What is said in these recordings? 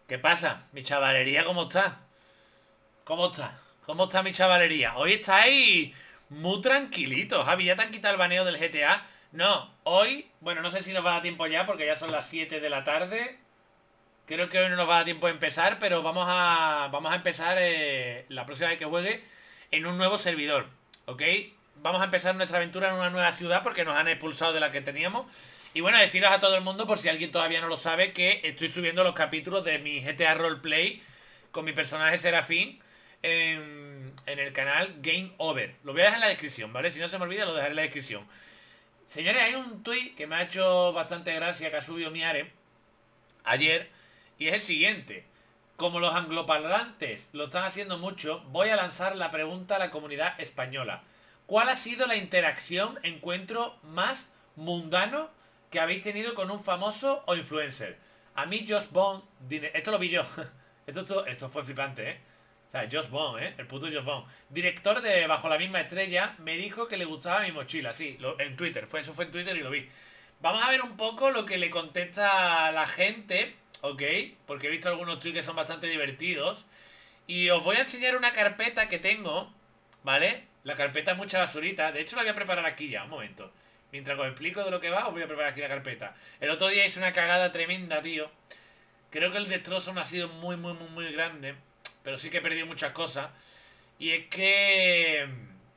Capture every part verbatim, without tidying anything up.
¿Qué pasa? Mi chavalería, ¿cómo está? ¿Cómo está? ¿Cómo está mi chavalería? Hoy estáis muy tranquilitos, Javi. ¿Ya te han quitado el baneo del G T A? No, hoy, bueno, no sé si nos va a dar tiempo ya porque ya son las siete de la tarde. Creo que hoy no nos va a dar tiempo de empezar, pero vamos a, vamos a empezar eh, la próxima vez que juegue en un nuevo servidor, ¿ok? Vamos a empezar nuestra aventura en una nueva ciudad porque nos han expulsado de la que teníamos. Y bueno, deciros a todo el mundo, por si alguien todavía no lo sabe, que estoy subiendo los capítulos de mi G T A Roleplay con mi personaje Serafín en, en el canal Game Over. Lo voy a dejar en la descripción, ¿vale? Si no se me olvida, lo dejaré en la descripción. Señores, hay un tweet que me ha hecho bastante gracia que ha subido Miare ayer, y es el siguiente. Como los angloparlantes lo están haciendo mucho, voy a lanzar la pregunta a la comunidad española. ¿Cuál ha sido la interacción, encuentro más mundano que habéis tenido con un famoso o influencer? A mí Josh Bond, esto lo vi yo, esto, esto, esto fue flipante, ¿eh? O sea, Josh Bond, ¿eh? El puto Josh Bond, director de Bajo la misma estrella, me dijo que le gustaba mi mochila, sí, lo, en Twitter, fue, eso fue en Twitter y lo vi. Vamos a ver un poco lo que le contesta la gente, ¿ok? Porque he visto algunos tweets que son bastante divertidos. Y os voy a enseñar una carpeta que tengo, ¿vale? La carpeta es mucha basurita. De hecho la voy a preparar aquí ya, un momento. Mientras os explico de lo que va, os voy a preparar aquí la carpeta. El otro día hice una cagada tremenda, tío. Creo que el destrozo no ha sido muy, muy, muy, muy grande. Pero sí que he perdido muchas cosas. Y es que...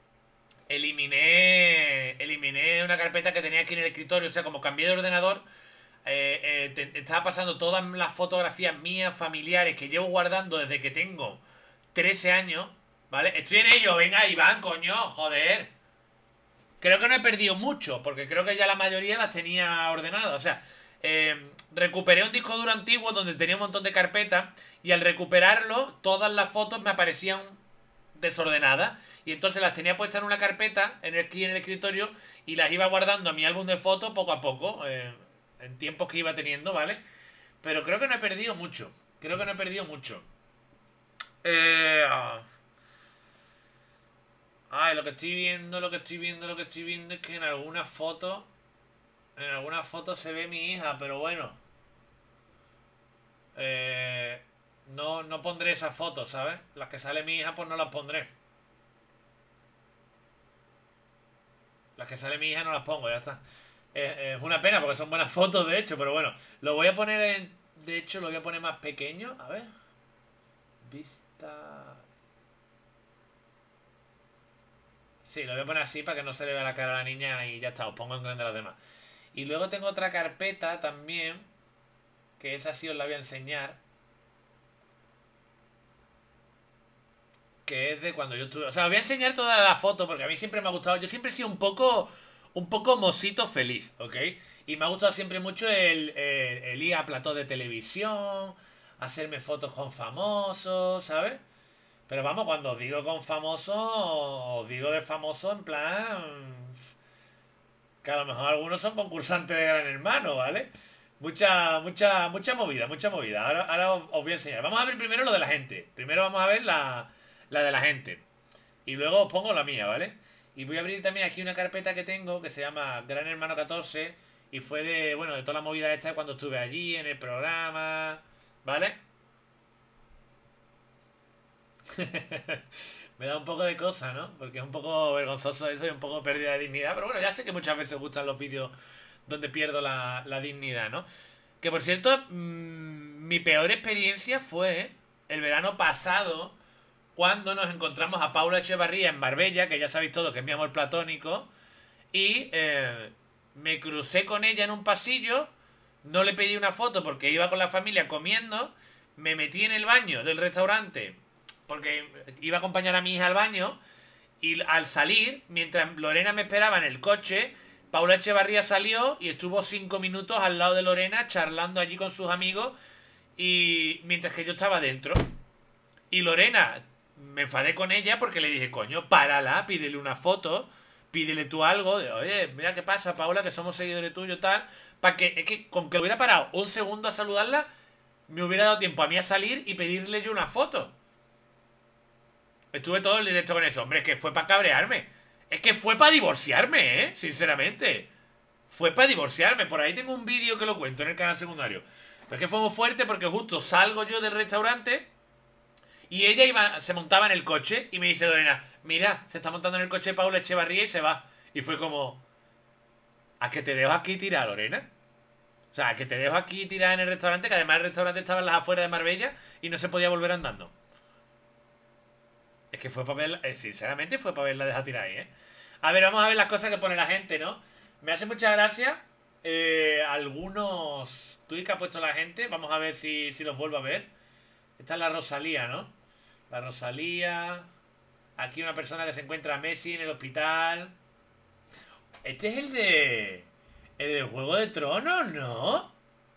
Eliminé... Eliminé una carpeta que tenía aquí en el escritorio. O sea, como cambié de ordenador... Eh, eh, te, estaba pasando todas las fotografías mías, familiares, que llevo guardando desde que tengo trece años, ¿vale? Estoy en ello, venga Iván, coño, joder. Creo que no he perdido mucho, porque creo que ya la mayoría las tenía ordenadas. O sea, eh, recuperé un disco duro antiguo donde tenía un montón de carpetas, y al recuperarlo, todas las fotos me aparecían desordenadas, y entonces las tenía puestas en una carpeta en el, aquí en el escritorio, y las iba guardando a mi álbum de fotos poco a poco, eh, en tiempos que iba teniendo, ¿vale? Pero creo que no he perdido mucho. Creo que no he perdido mucho. Eh... Ay, lo que estoy viendo, lo que estoy viendo, lo que estoy viendo es que en algunas fotos... En algunas fotos se ve mi hija, pero bueno. Eh... No, no pondré esas fotos, ¿sabes? Las que sale mi hija, pues no las pondré. Las que sale mi hija no las pongo, ya está. Es una pena porque son buenas fotos, de hecho, pero bueno, lo voy a poner en... De hecho, lo voy a poner más pequeño. A ver. Vista... Sí, lo voy a poner así para que no se le vea la cara a la niña y ya está, os pongo en grande a las demás. Y luego tengo otra carpeta también, que esa sí os la voy a enseñar. Que es de cuando yo estuve... O sea, os voy a enseñar toda la foto porque a mí siempre me ha gustado. Yo siempre he sido un poco... Un poco mosito feliz, ¿ok? Y me ha gustado siempre mucho el, el, el ir a plató de televisión, hacerme fotos con famosos, ¿sabes? Pero vamos, cuando os digo con famosos, os digo de famoso en plan... Que a lo mejor algunos son concursantes de Gran Hermano, ¿vale? Mucha, mucha, mucha movida, mucha movida. Ahora, ahora os, os voy a enseñar. Vamos a ver primero lo de la gente. Primero vamos a ver la, la de la gente. Y luego os pongo la mía, ¿vale? Y voy a abrir también aquí una carpeta que tengo que se llama Gran Hermano catorce. Y fue de, bueno, de toda la movida esta cuando estuve allí, en el programa, ¿vale? Me da un poco de cosa, ¿no? Porque es un poco vergonzoso eso y un poco pérdida de dignidad. Pero bueno, ya sé que muchas veces os gustan los vídeos donde pierdo la, la dignidad, ¿no? Que por cierto, mmm, mi peor experiencia fue el verano pasado, cuando nos encontramos a Paula Echevarría en Marbella, que ya sabéis todos que es mi amor platónico, y eh, me crucé con ella en un pasillo, no le pedí una foto porque iba con la familia comiendo, me metí en el baño del restaurante porque iba a acompañar a mi hija al baño, y al salir, mientras Lorena me esperaba en el coche, Paula Echevarría salió y estuvo cinco minutos al lado de Lorena charlando allí con sus amigos, y mientras que yo estaba dentro. Y Lorena... Me enfadé con ella porque le dije, coño, párala, pídele una foto, pídele tú algo, de, oye, mira qué pasa, Paula, que somos seguidores tuyos, tal. Para que, es que con que hubiera parado un segundo a saludarla, me hubiera dado tiempo a mí a salir y pedirle yo una foto. Estuve todo el directo con eso, hombre, es que fue para cabrearme. Es que fue para divorciarme, ¿eh? Sinceramente. Fue para divorciarme. Por ahí tengo un vídeo que lo cuento en el canal secundario. Pero es que fue muy fuerte porque justo salgo yo del restaurante y ella iba, se montaba en el coche y me dice Lorena, mira, se está montando en el coche Paula Echevarría y se va. Y fue como, ¿a que te dejo aquí tirar, Lorena? O sea, ¿a que te dejo aquí tirar en el restaurante? Que además el restaurante estaba en las afueras de Marbella y no se podía volver andando. Es que fue para verla, eh, sinceramente fue para verla dejar tirar ahí, ¿eh? A ver, vamos a ver las cosas que pone la gente, ¿no? Me hace mucha gracia eh, algunos tweets que ha puesto la gente. Vamos a ver si, si los vuelvo a ver. Esta es la Rosalía, ¿no? La Rosalía. Aquí una persona que se encuentra a Messi en el hospital. Este es el de... El de Juego de Tronos, ¿no?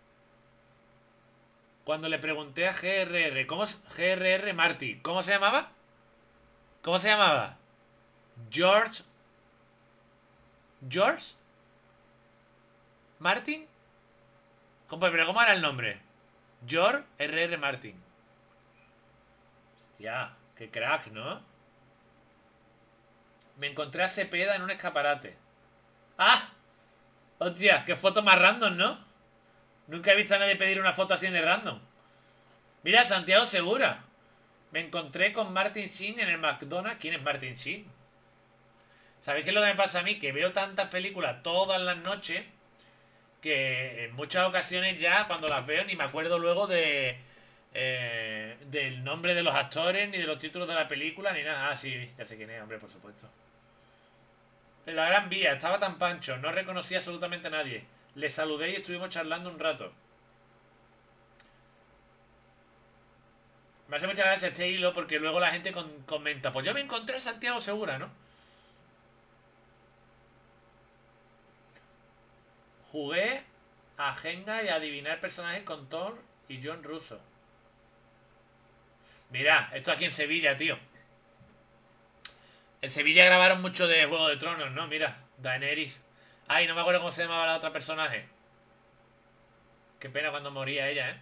Cuando le pregunté a G R R, ¿cómo es G R R Marty? ¿Cómo se llamaba? ¿Cómo se llamaba? George... ¿George? ¿Martin? ¿Cómo, pero cómo era el nombre? George R R Martin. Hostia, qué crack, ¿no? Me encontré a Cepeda en un escaparate. ¡Ah! Hostia, qué foto más random, ¿no? Nunca he visto a nadie pedir una foto así de random. Mira, Santiago Segura. Me encontré con Martin Sheen en el McDonald's. ¿Quién es Martin Sheen? ¿Sabéis qué es lo que me pasa a mí? Que veo tantas películas todas las noches que en muchas ocasiones ya cuando las veo ni me acuerdo luego de eh, del nombre de los actores, ni de los títulos de la película, ni nada. Ah, sí, ya sé quién es, hombre, por supuesto. En la Gran Vía, estaba tan pancho, no reconocí absolutamente a nadie. Le saludé y estuvimos charlando un rato. Me hace mucha gracia este hilo porque luego la gente con comenta, pues yo me encontré a Santiago Segura, ¿no? Jugué a Jenga y a adivinar personajes con Thor y John Russo. Mira, esto aquí en Sevilla, tío. En Sevilla grabaron mucho de Juego de Tronos, ¿no? Mira, Daenerys. Ay, no me acuerdo cómo se llamaba la otra personaje. Qué pena cuando moría ella, ¿eh?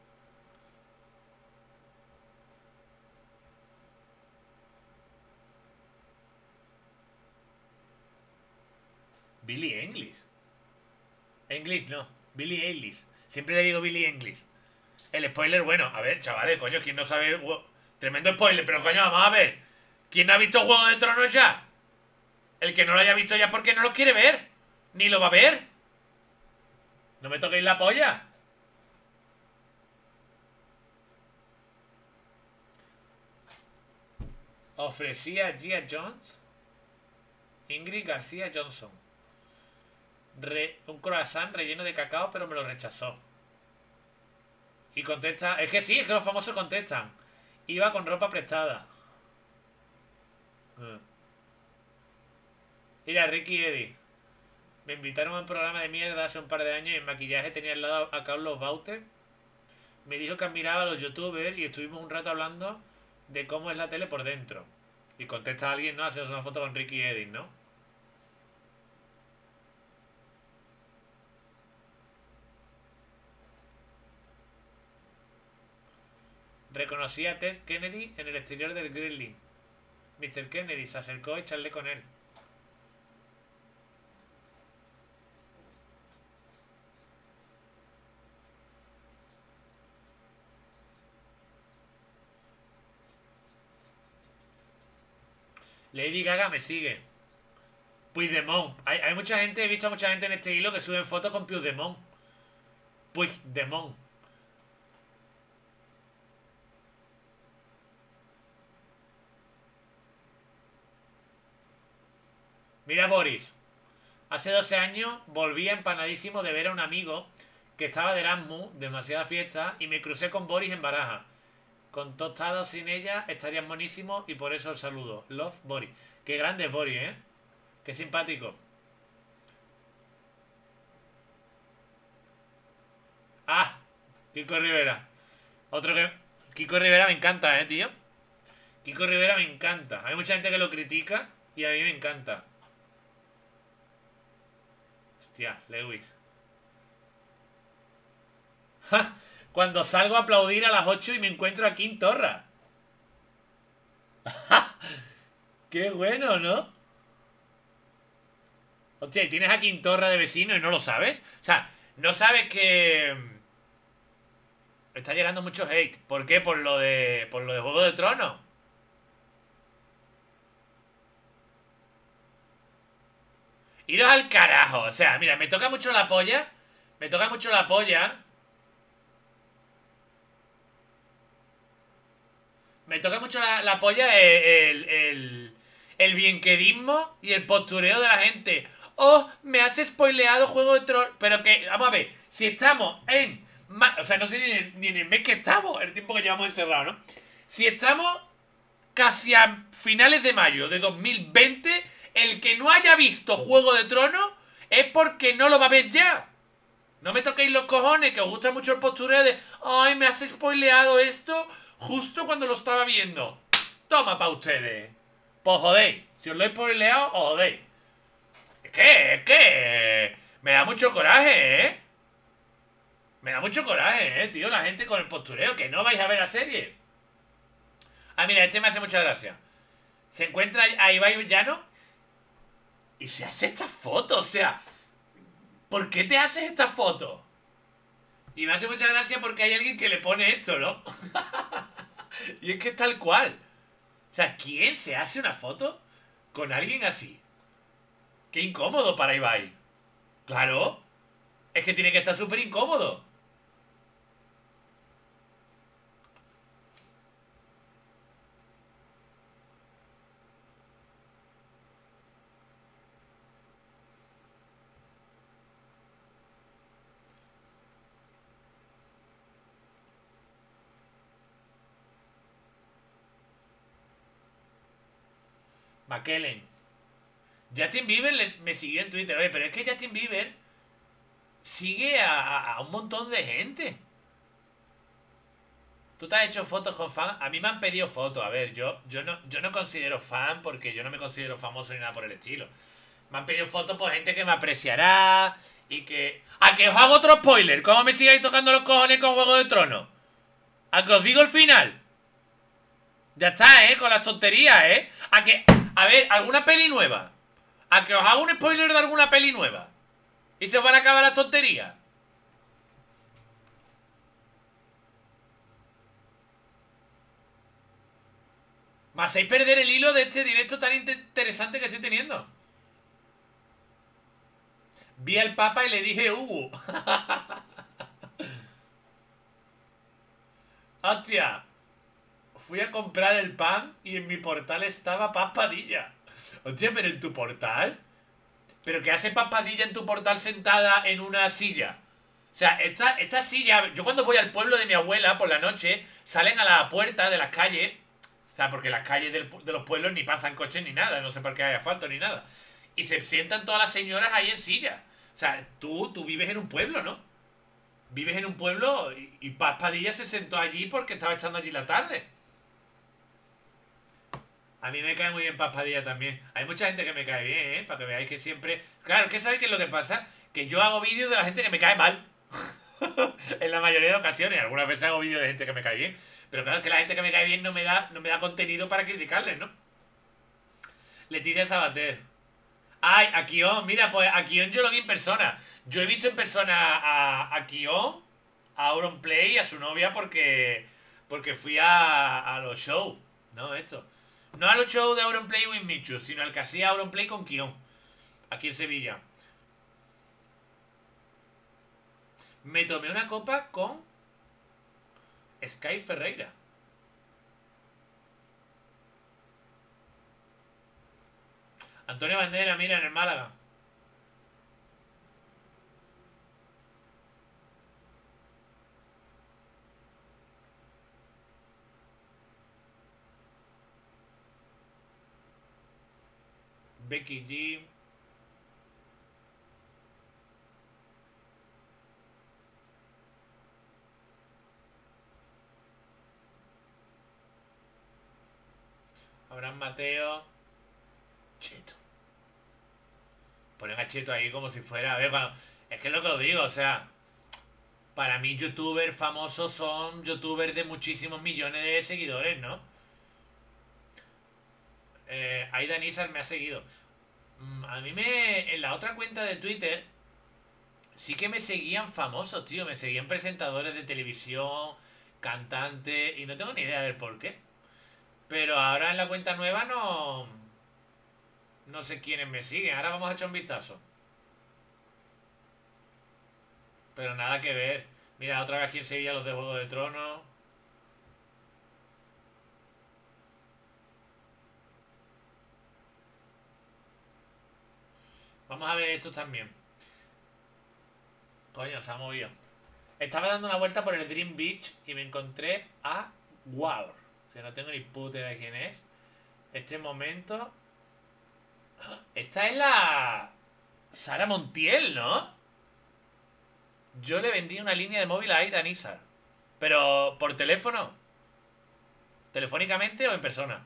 Billy English. English no, Billy Eilish. Siempre le digo Billy English. El spoiler, bueno, a ver, chavales, coño, ¿quién no sabe? Tremendo spoiler, pero coño, vamos a ver. ¿Quién no ha visto Juego de Tronos ya? El que no lo haya visto ya porque no lo quiere ver. Ni lo va a ver. No me toquéis la polla. Ofrecía a Gia Jones, Ingrid García Johnson. Re, un croissant relleno de cacao, pero me lo rechazó. Y contesta... Es que sí, es que los famosos contestan. Iba con ropa prestada. Mm. Mira, Ricky y Eddie. Me invitaron a un programa de mierda hace un par de años y en maquillaje tenía al lado a Carlos Baute. Me dijo que admiraba a los youtubers y estuvimos un rato hablando de cómo es la tele por dentro. Y contesta a alguien, ¿no? Haciendo una foto con Ricky y Eddie, ¿no? Reconocí a Ted Kennedy en el exterior del Gremlin. mister Kennedy se acercó y charlé con él. Lady Gaga me sigue. Puigdemont. Hay, hay mucha gente, he visto a mucha gente en este hilo que suben fotos con Puigdemont. Puigdemont. Mira Boris. Hace doce años volví empanadísimo de ver a un amigo que estaba de Erasmus, demasiada fiesta, y me crucé con Boris en Baraja. Con tostados sin ella estarían buenísimos y por eso el saludo. Love Boris. Qué grande es Boris, ¿eh? Qué simpático. Ah, Kiko Rivera. Otro que... Kiko Rivera me encanta, ¿eh, tío? Kiko Rivera me encanta. Hay mucha gente que lo critica y a mí me encanta. Hostia, Lewis. ¡Ja! Cuando salgo a aplaudir a las ocho y me encuentro aquí en Torra. ¡Qué bueno!, ¿no? Hostia, y tienes a Quintorra de vecino y no lo sabes. O sea, no sabes que... Está llegando mucho hate. ¿Por qué? Por lo de. Por lo de Juego de Tronos. Iros al carajo. O sea, mira, me toca mucho la polla. Me toca mucho la polla. Me toca mucho la, la polla el, el, el, el bienquedismo y el postureo de la gente. Oh, me has spoileado Juego de Tronos. Pero que, vamos a ver, si estamos en... O sea, no sé ni en, ni en el mes que estamos, el tiempo que llevamos encerrado, ¿no? Si estamos casi a finales de mayo de dos mil veinte, el que no haya visto Juego de Tronos es porque no lo va a ver ya. No me toquéis los cojones, que os gusta mucho el postureo de... Ay, me has spoileado esto justo cuando lo estaba viendo. Toma pa' ustedes. Pues jodéis. Si os lo he spoileado, os jodéis. Es que, es que... Me da mucho coraje, ¿eh? Me da mucho coraje, ¿eh, tío? La gente con el postureo. Que no vais a ver la serie. Ah, mira, este me hace mucha gracia. Se encuentra a Ibai Llano y se hace esta foto, o sea... ¿Por qué te haces esta foto? Y me hace mucha gracia porque hay alguien que le pone esto, ¿no? Y es que es tal cual. O sea, ¿quién se hace una foto con alguien así? Qué incómodo para Ibai. Claro. Es que tiene que estar súper incómodo. McKellen. Justin Bieber les, me siguió en Twitter. Oye, pero es que Justin Bieber sigue a, a un montón de gente. ¿Tú te has hecho fotos con fans? A mí me han pedido fotos. A ver, yo, yo, no, yo no considero fan porque yo no me considero famoso ni nada por el estilo. Me han pedido fotos por gente que me apreciará y que... ¡A que os hago otro spoiler! ¿Cómo me sigáis tocando los cojones con Juego de Tronos? ¿A que os digo el final? Ya está, ¿eh? Con las tonterías, ¿eh? A que... A ver, ¿alguna peli nueva? ¿A que os hago un spoiler de alguna peli nueva? ¿Y se os van a acabar las tonterías? Me hacéis perder el hilo de este directo tan interesante que estoy teniendo. Vi al Papa y le dije Hugo. Hostia. Fui a comprar el pan y en mi portal estaba Paz Padilla. Hostia, pero en tu portal... ¿Pero qué hace Paz Padilla en tu portal sentada en una silla? O sea, esta, esta silla... Yo cuando voy al pueblo de mi abuela por la noche, salen a la puerta de las calles. O sea, porque las calles del, de los pueblos ni pasan coches ni nada. No sé por qué hay asfalto ni nada. Y se sientan todas las señoras ahí en silla. O sea, tú, tú vives en un pueblo, ¿no? Vives en un pueblo y, y Paz Padilla se sentó allí porque estaba echando allí la tarde. A mí me cae muy bien Paz Padilla también. Hay mucha gente que me cae bien, ¿eh? Para que veáis que siempre... Claro, ¿qué sabéis qué es lo que pasa? Que yo hago vídeos de la gente que me cae mal. En la mayoría de ocasiones. Algunas veces hago vídeos de gente que me cae bien. Pero claro, que la gente que me cae bien no me da, no me da contenido para criticarles, ¿no? Leticia Sabater. Ay, a Kion. Mira, pues a Kion yo lo vi en persona. Yo he visto en persona a, a Kion, a Auronplay, a su novia, porque... Porque fui a, a los shows, ¿no? Esto. No a los shows de Auronplay with Michu, sino al que hacía Auronplay con Kion. Aquí en Sevilla. Me tomé una copa con Sky Ferreira. Antonio Bandera, mira, en el Málaga. Becky G. Abraham Mateo. Cheto. Ponen a Cheto ahí como si fuera... A ver, cuando... Es que es lo que os digo, o sea... Para mí youtubers famosos son youtubers de muchísimos millones de seguidores, ¿no? Eh, Aida Nizar me ha seguido. Mm, A mí me... En la otra cuenta de Twitter sí que me seguían famosos, tío. Me seguían presentadores de televisión, cantante, y no tengo ni idea del por qué. Pero ahora en la cuenta nueva no... No sé quiénes me siguen. Ahora vamos a echar un vistazo. Pero nada que ver. Mira, otra vez aquí en Sevilla los de Juego de Tronos. Vamos a ver estos también. Coño, se ha movido. Estaba dando una vuelta por el Dream Beach y me encontré a Wow. Que no tengo ni puta idea de quién es. Este momento. Esta es la... Sara Montiel, ¿no? Yo le vendí una línea de móvil a Aida Nizar. Pero, ¿por teléfono? ¿Telefónicamente o en persona?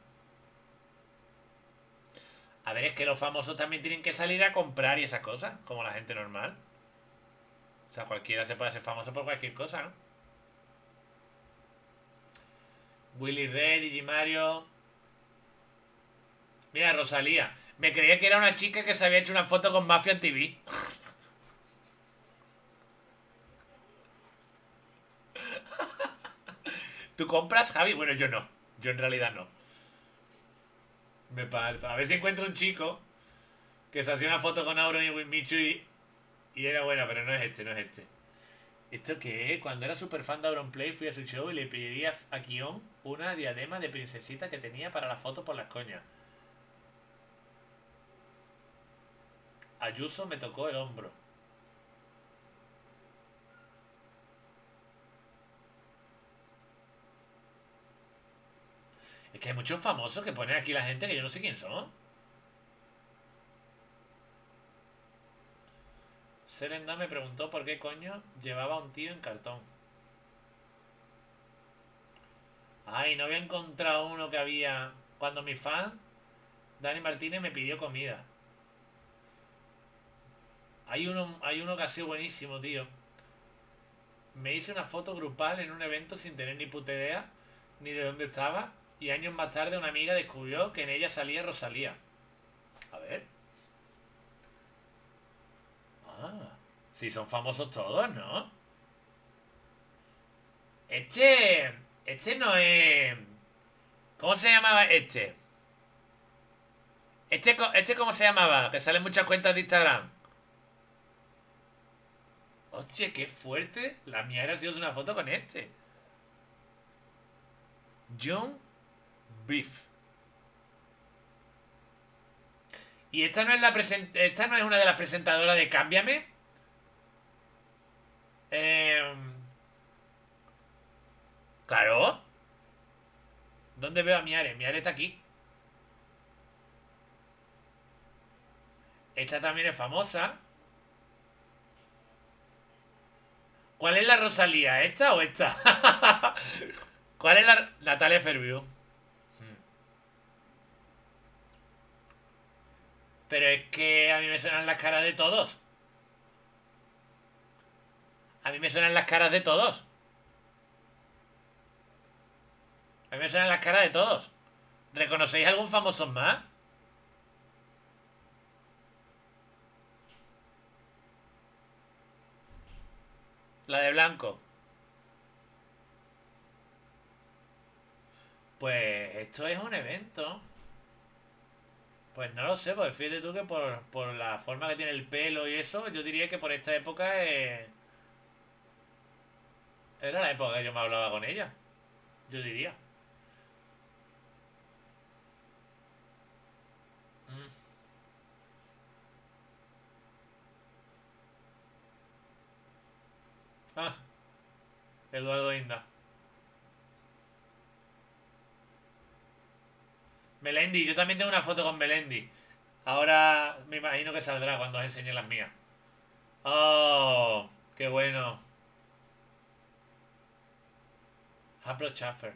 A ver, es que los famosos también tienen que salir a comprar y esas cosas, como la gente normal. O sea, cualquiera se puede hacer famoso por cualquier cosa, ¿no? Willy Ray, Digimario. Mira, Rosalía. Me creía que era una chica que se había hecho una foto con Mafia en T V. ¿Tú compras, Javi? Bueno, yo no. Yo en realidad no. Me parto. A ver si encuentro un chico que se hacía una foto con Auron y Winmichu y, y era buena, pero no es este, no es este. ¿Esto qué es? Cuando era super fan de Auronplay fui a su show y le pedí a, a Kion una diadema de princesita que tenía para la foto por las coñas. Ayuso me tocó el hombro. Es que hay muchos famosos que ponen aquí la gente que yo no sé quién son. Serenda me preguntó por qué coño llevaba un tío en cartón. Ay, no había encontrado uno que había... Cuando mi fan, Dani Martínez, me pidió comida. Hay uno, hay uno que ha sido buenísimo, tío. Me hice una foto grupal en un evento sin tener ni puta idea ni de dónde estaba. Y años más tarde una amiga descubrió que en ella salía Rosalía. A ver. Ah, sí, son famosos todos, ¿no? Este... Este no es... ¿Cómo se llamaba este? Este, co- este ¿cómo se llamaba? Que salen muchas cuentas de Instagram. Hostia, qué fuerte. La mía era sido una foto con este. John Beef. ¿Y esta no es la present esta no es una de las presentadoras de Cámbiame? Eh, claro. ¿Dónde veo a Miare? Miare está aquí. Esta también es famosa. ¿Cuál es la Rosalía? ¿Esta o esta? ¿Cuál es la Natalia Ferviu? Pero es que a mí me suenan las caras de todos. A mí me suenan las caras de todos. A mí me suenan las caras de todos. ¿Reconocéis algún famoso más? La de blanco. Pues esto es un evento. Pues no lo sé, pues fíjate tú que por, por la forma que tiene el pelo y eso, yo diría que por esta época eh, era la época que yo me hablaba con ella. Yo diría. Mm. Ah, Eduardo Inda. Melendi, yo también tengo una foto con Melendi. Ahora me imagino que saldrá cuando os enseñe las mías. Oh, qué bueno. Haplo Schaffer.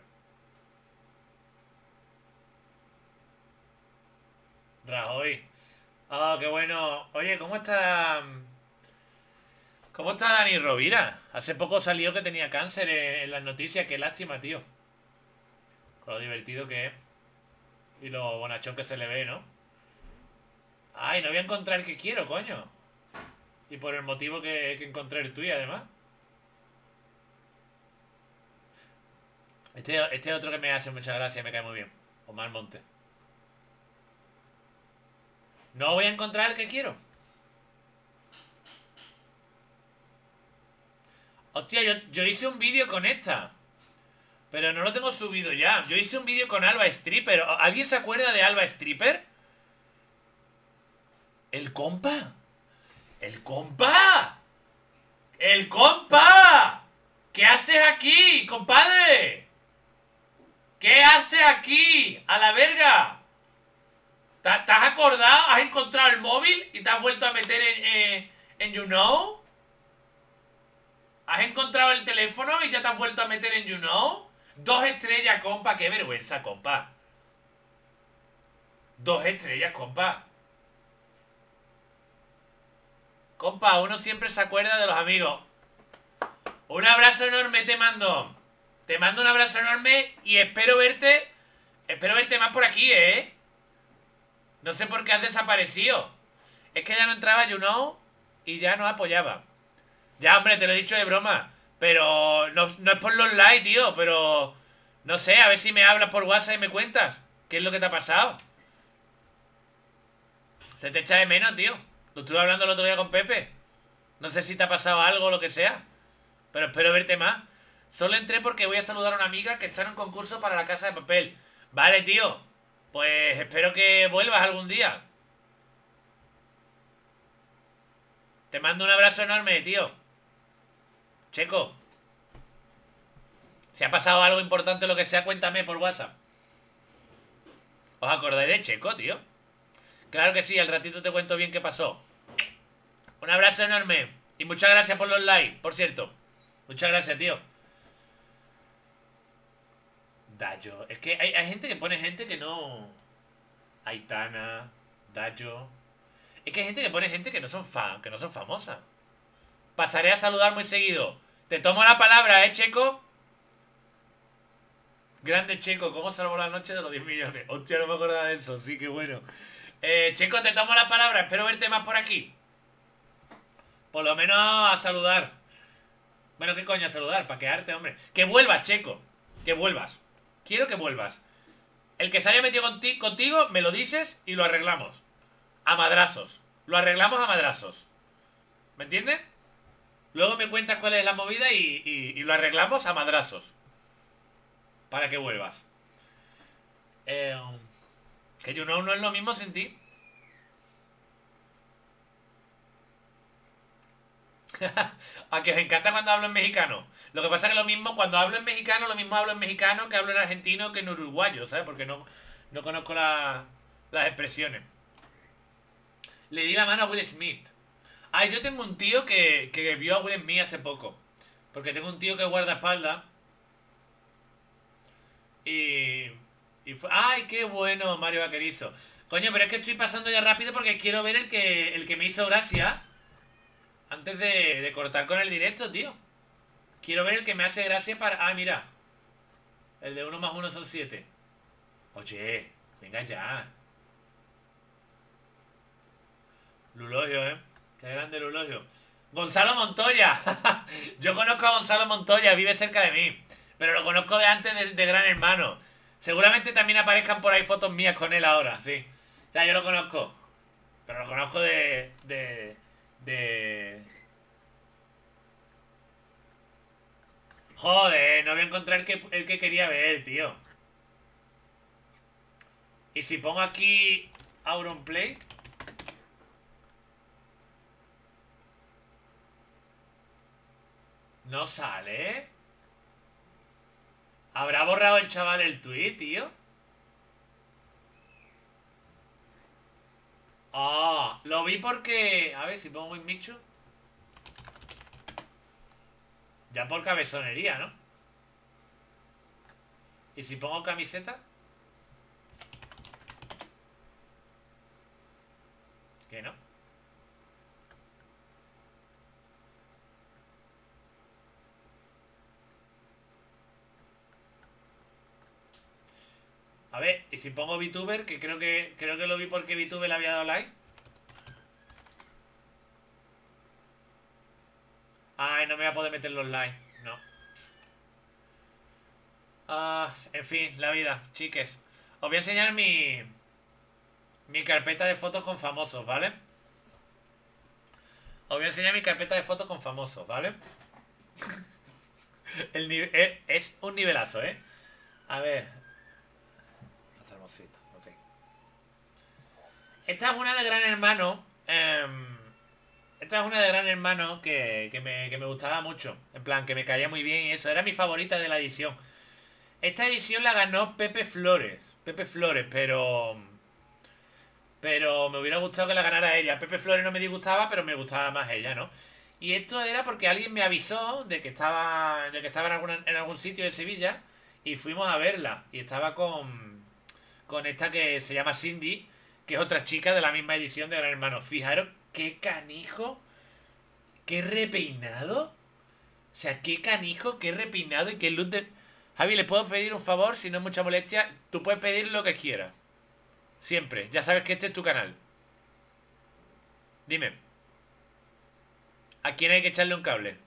Rajoy. Oh, qué bueno. Oye, ¿cómo está? ¿Cómo está Dani Rovira? Hace poco salió que tenía cáncer en, en las noticias. Qué lástima, tío. Con lo divertido que es. Y lo bonachón que se le ve, ¿no? Ay, no voy a encontrar el que quiero, coño. Y por el motivo que, que encontré el tuyo, además. Este, este otro que me hace mucha gracia, me cae muy bien. Omar Monte. No voy a encontrar el que quiero. Hostia, yo, yo hice un vídeo con esta. Pero no lo tengo subido ya. Yo hice un vídeo con Alba Stripper. ¿Alguien se acuerda de Alba Stripper? ¿El compa? ¡El compa! ¡El compa! ¿Qué haces aquí, compadre? ¿Qué haces aquí? ¡A la verga! ¿Te has acordado? ¿Has encontrado el móvil y te has vuelto a meter en, en, en You Know? ¿Has encontrado el teléfono y ya te has vuelto a meter en You Know? Dos estrellas, compa. Qué vergüenza, compa. Dos estrellas, compa. Compa, uno siempre se acuerda de los amigos. Un abrazo enorme te mando. Te mando un abrazo enorme y espero verte. Espero verte más por aquí, ¿eh? No sé por qué has desaparecido. Es que ya no entraba You Know y ya no apoyaba. Ya, hombre, te lo he dicho de broma. Pero no, no es por los likes, tío. Pero no sé, a ver si me hablas por WhatsApp y me cuentas qué es lo que te ha pasado. Se te echa de menos, tío. Lo estuve hablando el otro día con Pepe. No sé si te ha pasado algo o lo que sea. Pero espero verte más. Solo entré porque voy a saludar a una amiga que está en un concurso para la Casa de Papel. Vale, tío. Pues espero que vuelvas algún día. Te mando un abrazo enorme, tío. Checo. Si ha pasado algo importante o lo que sea, cuéntame por WhatsApp. ¿Os acordáis de Checo, tío? Claro que sí, al ratito te cuento bien qué pasó. Un abrazo enorme. Y muchas gracias por los likes, por cierto. Muchas gracias, tío. Dayo. Es que hay, hay gente que pone gente que no... Aitana, Dayo. Es que hay gente que pone gente que no son fan, que no son famosas. Pasaré a saludar muy seguido. Te tomo la palabra, ¿eh, Checo? Grande Checo, ¿cómo salvó la noche de los diez millones? Hostia, no me acordaba de eso, sí, qué bueno. Eh, Checo, te tomo la palabra, espero verte más por aquí. Por lo menos a saludar. Bueno, ¿qué coño a saludar? Para quedarte, hombre. Que vuelvas, Checo. Que vuelvas. Quiero que vuelvas. El que se haya metido conti contigo, me lo dices y lo arreglamos. A madrazos. Lo arreglamos a madrazos. ¿Me entiendes? Luego me cuentas cuál es la movida y, y, y lo arreglamos a madrazos. Para que vuelvas. Eh, que You Know no es lo mismo sin ti. A que os encanta cuando hablo en mexicano. Lo que pasa es que lo mismo, cuando hablo en mexicano, lo mismo hablo en mexicano que hablo en argentino que en uruguayo, ¿sabes? Porque no, no conozco la, las expresiones. Le di la mano a Will Smith. Ah, yo tengo un tío que, que vio a Will Smith hace poco. Porque tengo un tío que guarda espalda. Y... y fue, ¡ay, qué bueno, Mario Vaquerizo! Coño, pero es que estoy pasando ya rápido porque quiero ver el que, el que me hizo gracia. Antes de, de cortar con el directo, tío. Quiero ver el que me hace gracia para... Ah, mira. El de uno más uno son siete. Oye, venga ya. Lulogio, ¿eh? Qué grande Lulogio. Gonzalo Montoya. Yo conozco a Gonzalo Montoya, vive cerca de mí. Pero lo conozco de antes de, de Gran Hermano. Seguramente también aparezcan por ahí fotos mías con él ahora, sí. O sea, yo lo conozco. Pero lo conozco de... de... de... Joder, no voy a encontrar el que, el que quería ver, tío. Y si pongo aquí Auronplay. No sale. ¿Habrá borrado el chaval el tweet, tío? Ah, lo vi porque... A ver si pongo Win Michu. Ya por cabezonería, ¿no? ¿Y si pongo camiseta? ¿Qué no? A ver, ¿y si pongo VTuber? Que creo que creo que lo vi porque VTuber le había dado like. Ay, no me voy a poder meter los likes. No. Ah, en fin, la vida, chiques. Os voy a enseñar mi... Mi carpeta de fotos con famosos, ¿vale? Os voy a enseñar mi carpeta de fotos con famosos, ¿vale? El nive- eh, es un nivelazo, ¿eh? A ver. Hasta hermosito, ok. Esta es una de Gran Hermano. em, esta es una de Gran Hermano que, que, me, que me gustaba mucho. En plan, que me caía muy bien y eso. Era mi favorita de la edición. Esta edición la ganó Pepe Flores. Pepe Flores, pero... Pero me hubiera gustado que la ganara ella. Pepe Flores no me disgustaba, pero me gustaba más ella, ¿no? Y esto era porque alguien me avisó de que estaba, de que estaba en, alguna- en algún sitio de Sevilla y fuimos a verla. Y estaba con, con esta que se llama Cindy, que es otra chica de la misma edición de Gran Hermano. Fijaros qué canijo, qué repeinado. O sea, qué canijo, qué repeinado y qué luz de... Javi, ¿le puedo pedir un favor? Si no es mucha molestia, tú puedes pedir lo que quieras. Siempre. Ya sabes que este es tu canal. Dime. ¿A quién hay que echarle un cable?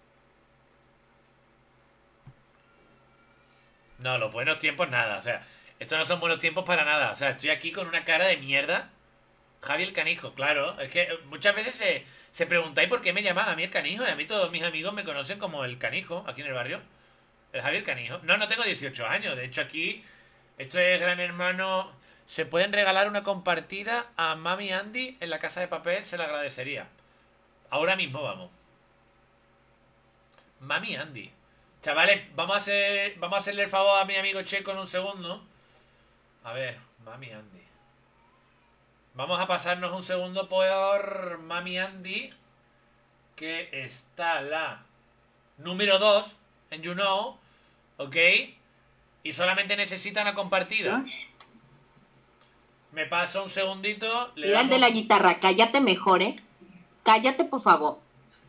No, los buenos tiempos nada. O sea, estos no son buenos tiempos para nada. O sea, estoy aquí con una cara de mierda. Javi el canijo, claro. Es que muchas veces se, se preguntáis por qué me llaman a mí el canijo. Y a mí todos mis amigos me conocen como el canijo aquí en el barrio. El Javi el canijo. No, no tengo dieciocho años. De hecho, aquí, esto es Gran Hermano. Se pueden regalar una compartida a Mami Andy en la casa de papel. Se la agradecería. Ahora mismo vamos. Mami Andy. Chavales, vamos a hacer. Vamos a hacerle el favor a mi amigo Checo en un segundo. A ver, Mami Andy. Vamos a pasarnos un segundo por Mami Andy. Que está la número dos en You Know. ¿Ok? Y solamente necesita una compartida. Me paso un segundito. Le Mira el de damos... la guitarra, cállate mejor, ¿eh? Cállate, por favor.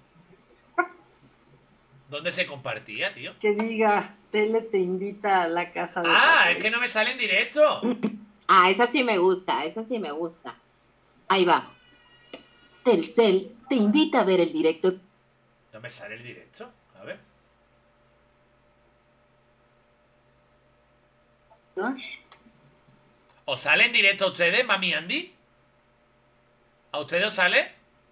¿Dónde se compartía, tío? Que diga, Tele te invita a la casa de Ah, papel. es que no me sale en directo. Ah, esa sí me gusta, esa sí me gusta. Ahí va. Telcel te invita a ver el directo. No me sale el directo. A ver. ¿No? ¿Os sale en directo a ustedes, Mami Andy? ¿A ustedes os sale?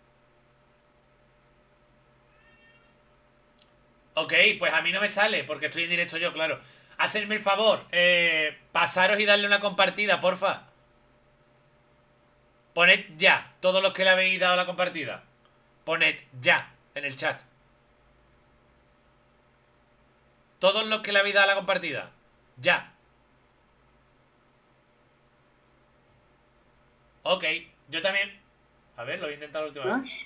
Ok, pues a mí no me sale, porque estoy en directo yo, claro. Hacedme el favor, eh, pasaros y darle una compartida, porfa. Poned ya, todos los que le habéis dado la compartida. Poned ya en el chat. Todos los que le habéis dado la compartida. Ya. Ok, yo también. A ver, lo voy a intentar la última ¿No? vez.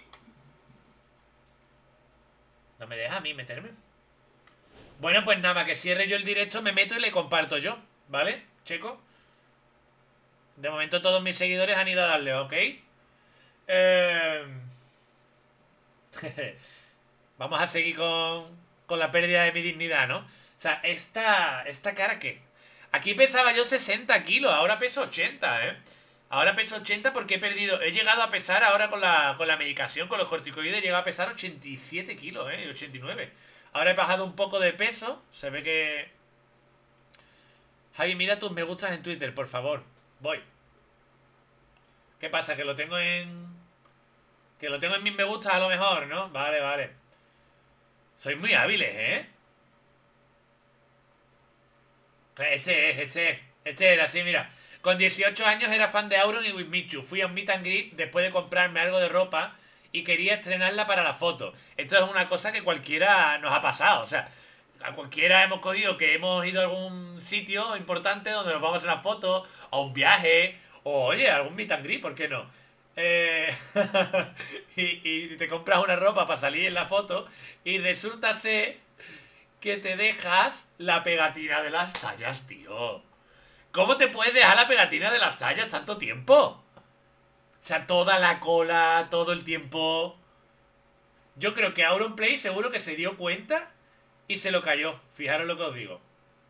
No me deja a mí meterme. Bueno, pues nada, que cierre yo el directo, me meto y le comparto yo. ¿Vale, Checo? De momento todos mis seguidores han ido a darle, ¿ok? Eh... Vamos a seguir con, con la pérdida de mi dignidad, ¿no? O sea, esta, esta cara que... Aquí pesaba yo sesenta kilos, ahora peso ochenta, ¿eh? Ahora peso ochenta porque he perdido... He llegado a pesar ahora con la, con la medicación, con los corticoides, he llegado a pesar ochenta y siete kilos, ¿eh? ochenta y nueve. Ahora he bajado un poco de peso. Se ve que... Javi, mira tus me gustas en Twitter, por favor. Voy. ¿Qué pasa? Que lo tengo en... Que lo tengo en mis me gustas a lo mejor, ¿no? Vale, vale. Sois muy hábiles, ¿eh? Este es, este es. Este era así, mira. Con dieciocho años era fan de Auron y Wismichu. Fui a un meet and greet después de comprarme algo de ropa y quería estrenarla para la foto. Esto es una cosa que cualquiera nos ha pasado. O sea, a cualquiera hemos cogido que hemos ido a algún sitio importante donde nos vamos a hacer una foto, a un viaje, o oye, a algún meet and greet, ¿por qué no? Eh, y, y te compras una ropa para salir en la foto y resulta ser que te dejas la pegatina de las tallas, tío. ¿Cómo te puedes dejar la pegatina de las tallas tanto tiempo? O sea, toda la cola, todo el tiempo. Yo creo que Auronplay seguro que se dio cuenta y se lo cayó. Fijaros lo que os digo.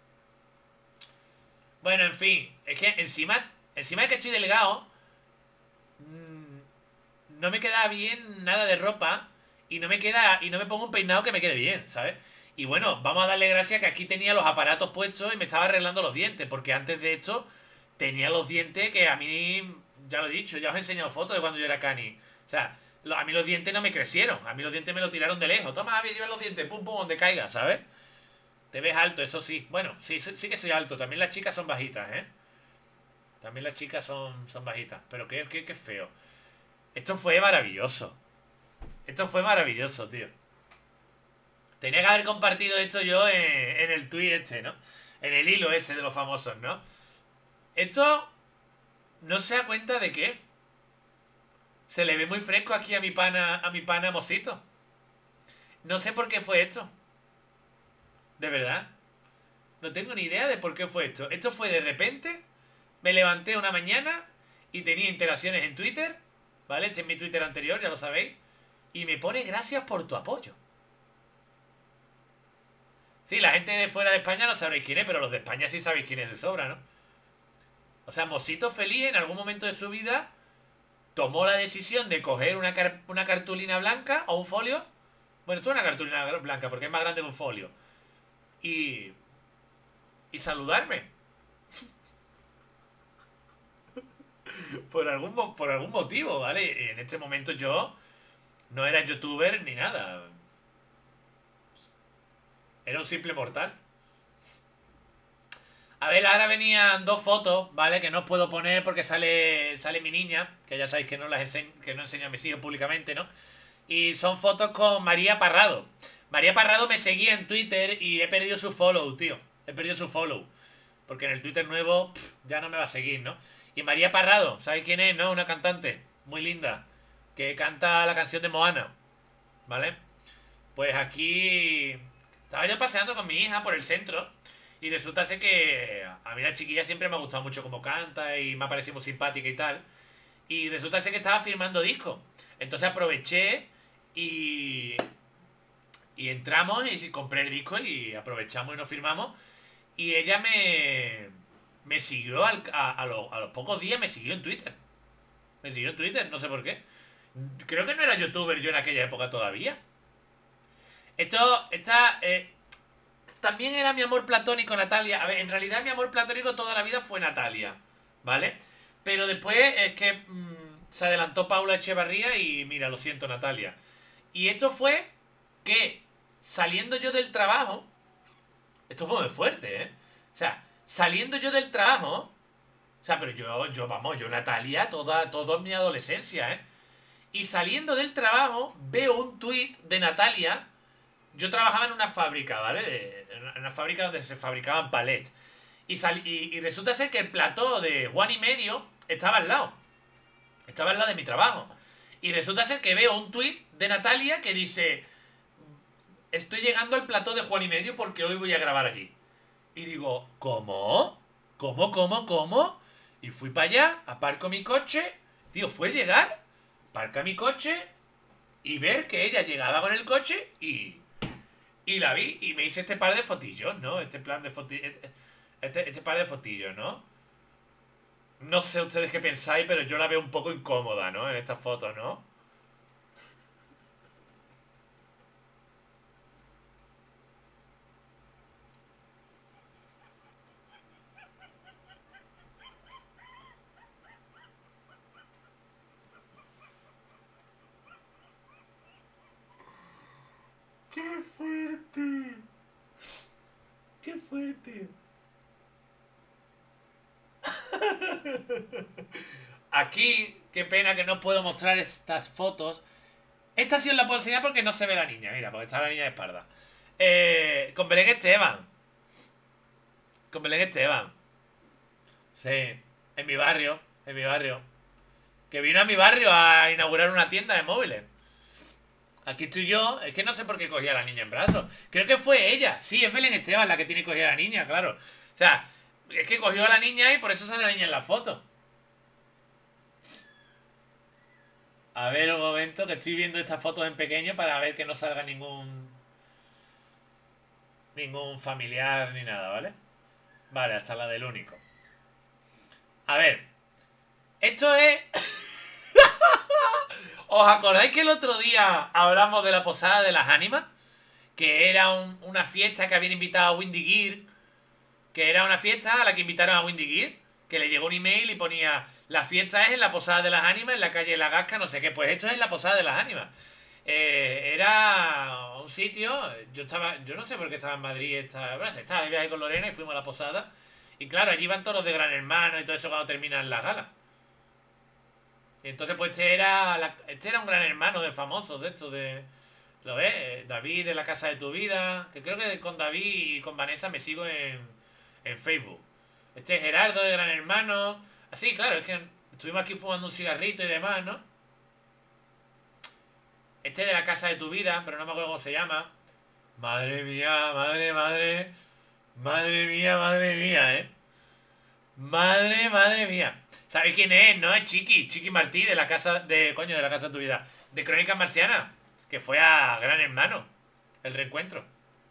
Bueno, en fin. Es que encima, encima de que estoy delgado, no me queda bien nada de ropa y no me queda y no me pongo un peinado que me quede bien, ¿sabes? Y bueno, vamos a darle gracias que aquí tenía los aparatos puestos y me estaba arreglando los dientes, porque antes de esto tenía los dientes que a mí, ya lo he dicho, ya os he enseñado fotos de cuando yo era cani. O sea, lo- a mí los dientes no me crecieron, a mí los dientes me lo tiraron de lejos. Toma, Javi, lleva los dientes, pum, pum, donde caiga, ¿sabes? Te ves alto, eso sí. Bueno, sí, sí sí que soy alto. También las chicas son bajitas, ¿eh? También las chicas son, son bajitas. Pero qué, qué, qué feo. Esto fue maravilloso. Esto fue maravilloso, tío. Tenía que haber compartido esto yo en, en el tweet este, ¿no? En el hilo ese de los famosos, ¿no? Esto no se da cuenta de qué. Se le ve muy fresco aquí a mi pana, a mi pana Mosito. No sé por qué fue esto. De verdad. No tengo ni idea de por qué fue esto. Esto fue de repente. Me levanté una mañana y tenía interacciones en Twitter. ¿Vale? Este es mi Twitter anterior, ya lo sabéis. Y me pone gracias por tu apoyo. Sí, la gente de fuera de España no sabréis quién es, pero los de España sí sabéis quién es de sobra, ¿no? O sea, Mosito Feliz en algún momento de su vida tomó la decisión de coger una, car una cartulina blanca o un folio. Bueno, esto es una cartulina blanca porque es más grande que un folio. Y... Y saludarme. por, algún, mo- por algún motivo, ¿vale? Y en este momento yo no era youtuber ni nada. Era un simple mortal. A ver, ahora venían dos fotos, ¿vale? Que no os puedo poner porque sale sale mi niña, que ya sabéis que no las enseño, que no enseño a mis hijos públicamente, ¿no? Y son fotos con María Parrado. María Parrado me seguía en Twitter y he perdido su follow, tío. He perdido su follow. Porque en el Twitter nuevo pff, ya no me va a seguir, ¿no? Y María Parrado, ¿sabéis quién es? ¿No? Una cantante muy linda que canta la canción de Moana, ¿vale? Pues aquí estaba yo paseando con mi hija por el centro y resulta ser que a mí la chiquilla siempre me ha gustado mucho cómo canta y me ha parecido muy simpática y tal. Y resulta ser que estaba firmando discos. Entonces aproveché y, y entramos y compré el disco y aprovechamos y nos firmamos. Y ella me, me siguió al- a, a lo- a los pocos días, me siguió en Twitter. Me siguió en Twitter, no sé por qué. Creo que no era youtuber yo en aquella época todavía. Esto, esta, eh, también era mi amor platónico Natalia. A ver, en realidad mi amor platónico toda la vida fue Natalia, ¿vale? Pero después es que mm, se adelantó Paula Echevarría y mira, lo siento Natalia. Y esto fue que saliendo yo del trabajo, esto fue muy fuerte, ¿eh? O sea, saliendo yo del trabajo, o sea, pero yo, yo vamos, yo Natalia toda, toda mi adolescencia, ¿eh? Y saliendo del trabajo veo un tuit de Natalia. Yo trabajaba en una fábrica, ¿vale? De- En una fábrica donde se fabricaban palets. Y, sal- y, y resulta ser que el plató de Juan y Medio estaba al lado. Estaba al lado de mi trabajo. Y resulta ser que veo un tuit de Natalia que dice: estoy llegando al plató de Juan y Medio porque hoy voy a grabar allí. Y digo, ¿cómo? ¿Cómo, cómo, cómo? Y fui para allá, aparco mi coche. Tío, fue llegar, aparca mi coche y ver que ella llegaba con el coche y... Y la vi y me hice este par de fotillos, ¿no? Este plan de fotillos. Este, este, este par de fotillos, ¿no? No sé ustedes qué pensáis, pero yo la veo un poco incómoda, ¿no? En estas fotos, ¿no? ¡Qué fuerte! ¡Qué fuerte! Aquí, qué pena que no puedo mostrar estas fotos. Esta sí os la puedo enseñar porque no se ve la niña, mira, porque está la niña de espalda. Eh, con Belén Esteban. Con Belén Esteban. Sí, en mi barrio, en mi barrio. Que vino a mi barrio a inaugurar una tienda de móviles. Aquí estoy yo, es que no sé por qué cogía a la niña en brazos. Creo que fue ella. Sí, es Belén Esteban la que tiene que coger a la niña, claro. O sea, es que cogió a la niña y por eso sale la niña en la foto. A ver un momento, que estoy viendo estas fotos en pequeño para ver que no salga ningún... Ningún familiar ni nada, ¿vale? Vale, hasta la del único. A ver. Esto es... ¿Os acordáis que el otro día hablamos de la posada de las ánimas? que era un- una fiesta que habían invitado a Windy Gear, que era una fiesta a la que invitaron a Windy Gear, que le llegó un email y ponía, la fiesta es en la Posada de las Ánimas, en la calle de La Gasca, no sé qué, pues esto es en la Posada de las Ánimas. Eh, era un sitio, yo estaba, yo no sé por qué estaba en Madrid, estaba, bueno, estaba de viaje con Lorena y fuimos a la posada. Y claro, allí van todos los de Gran Hermano y todo eso cuando terminan las galas. Y entonces pues este era, la- este era un Gran Hermano de famosos, de estos, de... ¿Lo ves? Eh, David de La Casa de tu Vida, que creo que con David y con Vanessa me sigo en, en Facebook. Este es Gerardo de Gran Hermano. Así, claro, es que estuvimos aquí fumando un cigarrito y demás, ¿no? Este de La Casa de tu Vida, pero no me acuerdo cómo se llama. Madre mía, madre, madre. Madre mía, madre mía, ¿eh? Madre, madre mía. ¿Sabéis quién es? No, es Chiqui. Chiqui Martí de la casa de... Coño, de La Casa de tu Vida. De Crónicas Marcianas. Que fue a Gran Hermano. El reencuentro.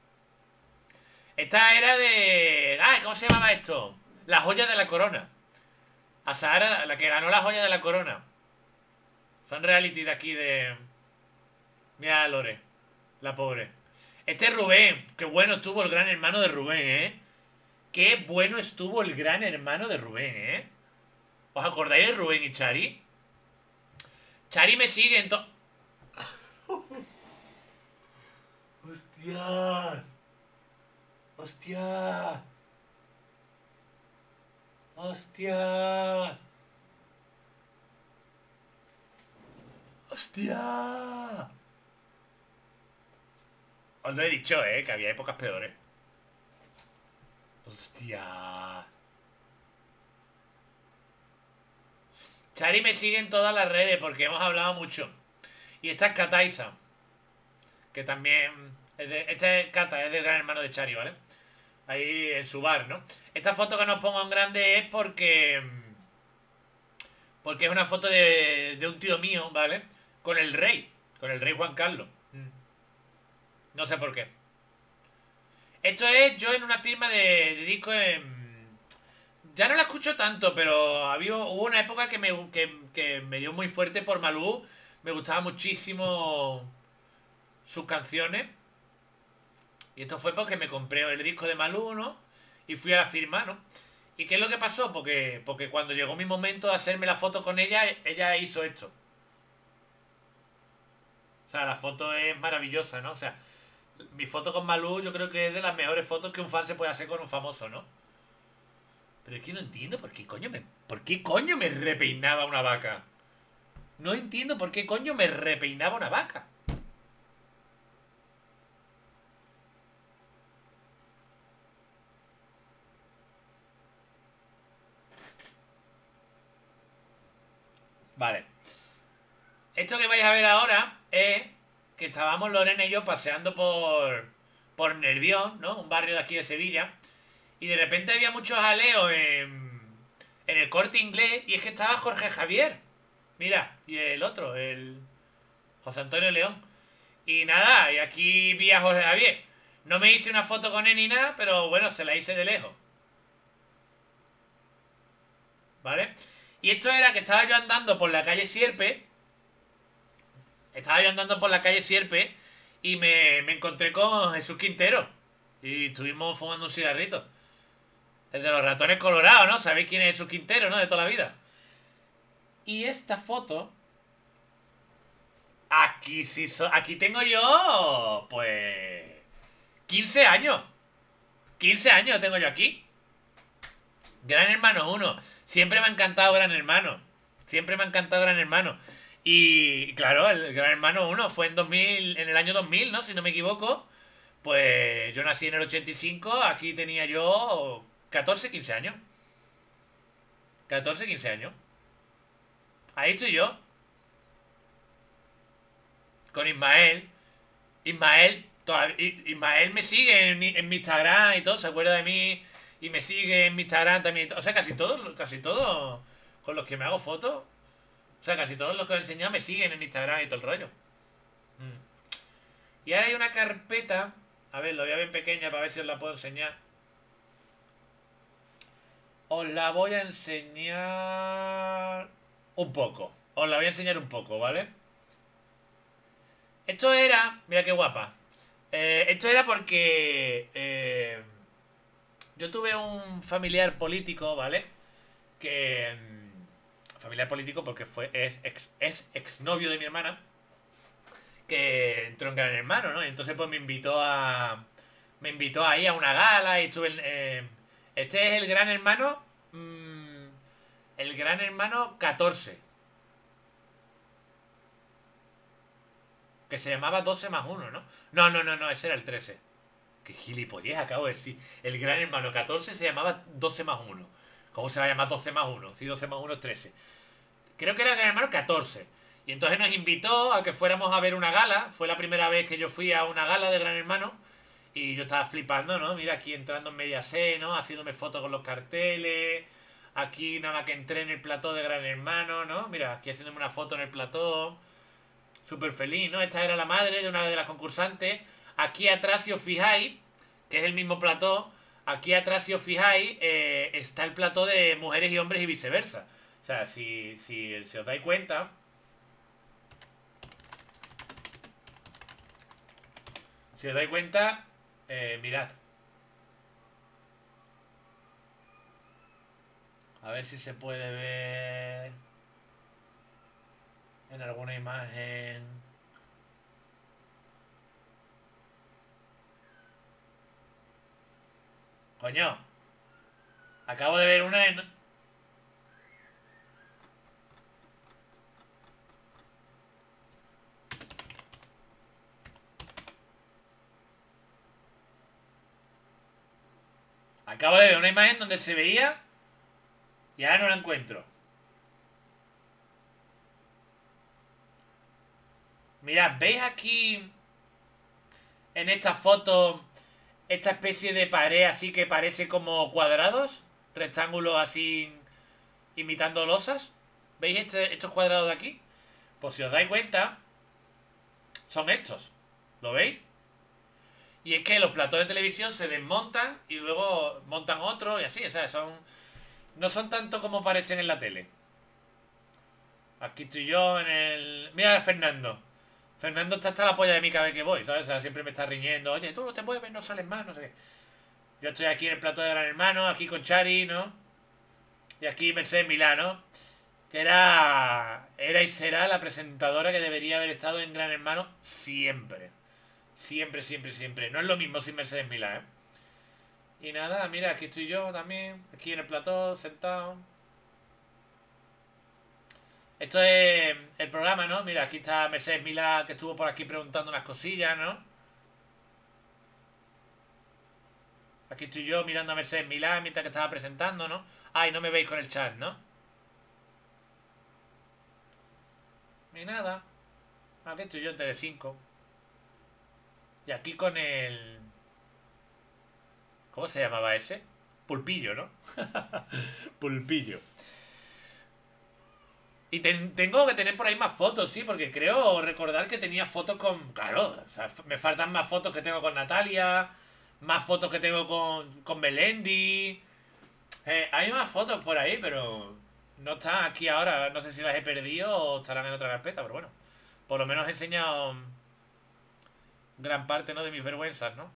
Esta era de... Ah, ¿cómo se llamaba esto? La joya de la corona. A Sahara, la que ganó la joya de la corona. Son reality de aquí de... Mira a Lore. La pobre. Este es Rubén. Qué bueno estuvo el gran hermano de Rubén, ¿eh? Qué bueno estuvo el gran hermano de Rubén, ¿eh? ¿Os acordáis de Rubén y Chari? Chari me sigue en to... ¡Hostia! ¡Hostia! ¡Hostia! ¡Hostia! Os lo he dicho, eh, que había épocas peores. ¡Hostia! Chari me sigue en todas las redes porque hemos hablado mucho. Y esta es Kataisa, que también... Es de, esta es Kata, es del gran hermano de Chari, ¿vale? Ahí en su bar, ¿no? Esta foto que nos pongo en grande es porque... Porque es una foto de, de un tío mío, ¿vale? Con el rey. Con el rey Juan Carlos. Mm. No sé por qué. Esto es yo en una firma de, de discos en... Ya no la escucho tanto, pero había, hubo una época que me, que, que me dio muy fuerte por Malú. Me gustaba muchísimo sus canciones. Y esto fue porque me compré el disco de Malú, ¿no? Y fui a la firma, ¿no? ¿Y qué es lo que pasó? Porque, porque cuando llegó mi momento de hacerme la foto con ella, ella hizo esto. O sea, la foto es maravillosa, ¿no? O sea, mi foto con Malú yo creo que es de las mejores fotos que un fan se puede hacer con un famoso, ¿no? Pero es que no entiendo por qué coño me... ¿Por qué coño me repeinaba una vaca? No entiendo por qué coño me repeinaba una vaca. Vale. Esto que vais a ver ahora es que estábamos Lorena y yo paseando por... Por Nervión, ¿no? Un barrio de aquí de Sevilla. Y de repente había muchos aleos en... En el Corte Inglés. Y es que estaba Jorge Javier. Mira, y el otro, el... José Antonio León. Y nada, y aquí vi a Jorge Javier. No me hice una foto con él ni nada, pero bueno, se la hice de lejos. ¿Vale? Y esto era que estaba yo andando por la calle Sierpe. Estaba yo andando por la calle Sierpe y me, me encontré con Jesús Quintero. Y estuvimos fumando un cigarrito. El de los ratones colorados, ¿no? ¿Sabéis quién es Jesús Quintero, no? De toda la vida. Y esta foto... Aquí sí so... Aquí tengo yo... Pues... quince años. quince años tengo yo aquí. Gran Hermano uno. Siempre me ha encantado Gran Hermano. Siempre me ha encantado Gran Hermano. Y claro, el Gran Hermano uno fue en dos mil, en el año dos mil, ¿no? Si no me equivoco. Pues yo nací en el ochenta y cinco. Aquí tenía yo catorce, quince años. catorce, quince años. Ahí estoy yo. Con Ismael. Ismael, todavía, Ismael me sigue en, en mi Instagram y todo, se acuerda de mí y me sigue en mi Instagram también. O sea, casi todos, casi todos con los que me hago fotos. O sea, casi todos los que os he enseñado me siguen en Instagram y todo el rollo. Mm. Y ahora hay una carpeta. A ver, lo voy a ver pequeña para ver si os la puedo enseñar. Os la voy a enseñar un poco. Os la voy a enseñar un poco, ¿vale? Esto era, mira qué guapa. Eh, esto era porque eh, yo tuve un familiar político, ¿vale? Que... mm, familiar político porque fue es ex, es exnovio de mi hermana, que entró en Gran Hermano, ¿no? Y entonces pues me invitó a... Me invitó ahí a una gala y estuve... en- eh, este es el Gran Hermano... mm, el Gran Hermano catorce. Que se llamaba doce más uno, ¿no? No, no, no, no, ese era el trece. Qué gilipollez acabo de decir. El Gran Hermano catorce se llamaba doce más uno. ¿Cómo se va a llamar doce más uno? Si doce más uno es trece. Creo que era el Gran Hermano catorce. Y entonces nos invitó a que fuéramos a ver una gala. Fue la primera vez que yo fui a una gala de Gran Hermano. Y yo estaba flipando, ¿no? Mira, aquí entrando en Mediaset, ¿no? Haciéndome fotos con los carteles. Aquí nada más que entré en el plató de Gran Hermano, ¿no? Mira, aquí haciéndome una foto en el plató. Súper feliz, ¿no? Esta era la madre de una de las concursantes. Aquí atrás, si os fijáis, que es el mismo plató, aquí atrás, si os fijáis, eh, está el plató de mujeres y hombres y viceversa. O sea, si, si, si os dais cuenta, si os dais cuenta, eh, mirad. A ver si se puede ver en alguna imagen. Coño, acabo de ver una en... Acabo de ver una imagen donde se veía y ahora no la encuentro. Mirad, ¿veis aquí en esta foto esta especie de pared así que parece como cuadrados? Rectángulos así imitando losas. ¿Veis este- estos cuadrados de aquí? Pues si os dais cuenta, son estos. ¿Lo veis? Y es que los platos de televisión se desmontan y luego montan otro y así, o sea, son... No son tanto como parecen en la tele. Aquí estoy yo en el... Mira a Fernando. Fernando está hasta la polla de mí cada vez que voy, ¿sabes? O sea, siempre me está riñendo. Oye, tú no te mueves, no sales más, no sé qué. Yo estoy aquí en el plato de Gran Hermano, aquí con Chari, ¿no? Y aquí Mercedes Milano, que era... Era y será la presentadora que debería haber estado en Gran Hermano siempre. Siempre, siempre, siempre. No es lo mismo sin Mercedes Milán, ¿eh? Y nada, mira, aquí estoy yo también. Aquí en el plató, sentado. Esto es el programa, ¿no? Mira, aquí está Mercedes Milá, que estuvo por aquí preguntando unas cosillas, ¿no? Aquí estoy yo mirando a Mercedes Milá mientras que estaba presentando, ¿no? Ay, no me veis con el chat, ¿no? Ni nada. Aquí estoy yo en Telecinco. Y aquí con el... ¿Cómo se llamaba ese? Pulpillo, ¿no? Pulpillo. Y ten- tengo que tener por ahí más fotos, sí, porque creo recordar que tenía fotos con... Claro, o sea, f- me faltan más fotos que tengo con Natalia, más fotos que tengo con, con Melendi. Eh, hay más fotos por ahí, pero no están aquí ahora. No sé si las he perdido o estarán en otra carpeta, pero bueno. Por lo menos he enseñado gran parte, ¿no?, de mis vergüenzas, ¿no?